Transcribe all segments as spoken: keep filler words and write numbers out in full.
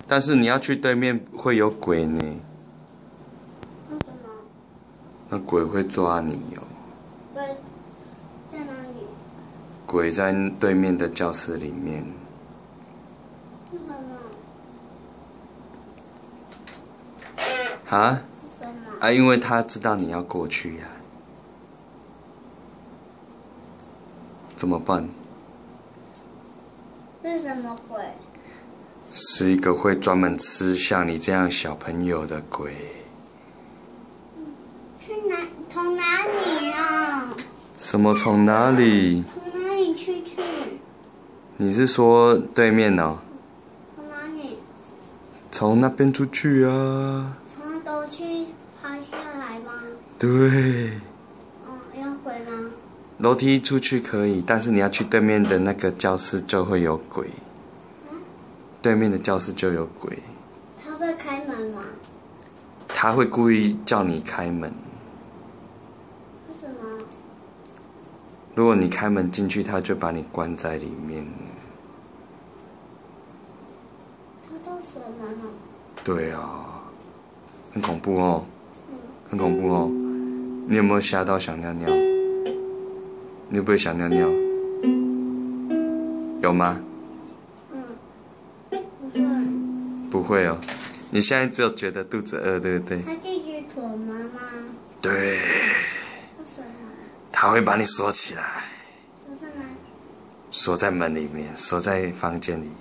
但是你要去对面会有鬼呢。 为什么？ 那鬼会抓你哦。 鬼在哪里？ 鬼在对面的教室里面。 为什么？ 啊？ 为什么？ 啊，因为他知道你要过去呀、啊。怎么办？ 是什么鬼？ 是一个会专门吃像你这样小朋友的鬼。 去哪？从哪里啊？ 什么从哪里？ 从哪里去去？ 你是说对面哦？ 从哪里？ 从那边出去啊。 从那都去爬下来吗？ 对。 嗯，有鬼吗？ 楼梯出去可以，但是你要去对面的那个教室就会有鬼。 嗯？ 对面的教室就有鬼。 他会开门吗？ 他会故意叫你开门。 为什么？ 如果你开门进去，他就把你关在里面。 他都锁门了。 对啊，很恐怖哦。 嗯。 很恐怖哦。你有没有吓到想尿尿？你会不会想尿尿？有吗？ 嗯。不会。 不会哦。你现在只有觉得肚子饿，对不对？ 他继续锁门吗？ 对。 他锁门。 他会把你锁起来。 锁在哪里？ 锁在门里面，锁在房间里。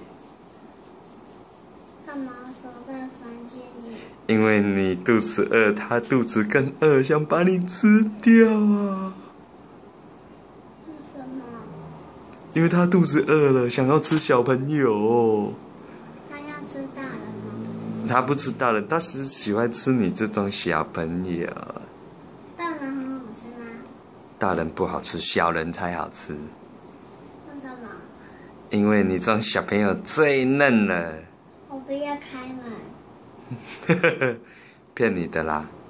干嘛锁在房间里？ 因为你肚子饿，他肚子更饿，想把你吃掉啊。 为什么？ 因为他肚子饿了，想要吃小朋友。 他要吃大人吗？ 他不吃大人，他是喜欢吃你这种小朋友。 大人很好吃吗？ 大人不好吃，小人才好吃。 为什么？ 因为你这种小朋友最嫩了。 我不要开门。 骗你的啦。